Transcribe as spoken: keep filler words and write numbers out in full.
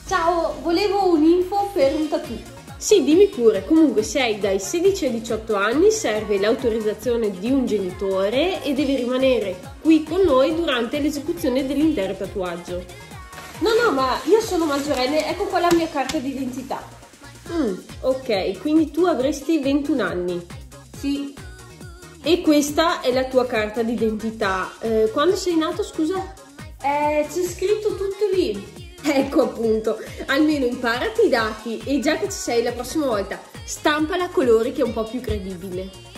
Ciao, volevo un'info per un tattoo. Sì, dimmi pure. Comunque se hai dai sedici ai diciotto anni serve l'autorizzazione di un genitore e devi rimanere qui con noi durante l'esecuzione dell'intero tatuaggio. No, no, ma io sono maggiorenne, ecco qua la mia carta d'identità. Mm, ok, quindi tu avresti ventuno anni. Sì. E questa è la tua carta d'identità. Eh, quando sei nato, scusa? Eh, c'è scritto tutto lì. Ecco appunto, almeno imparati i dati e già che ci sei la prossima volta, stampala a colori che è un po' più credibile.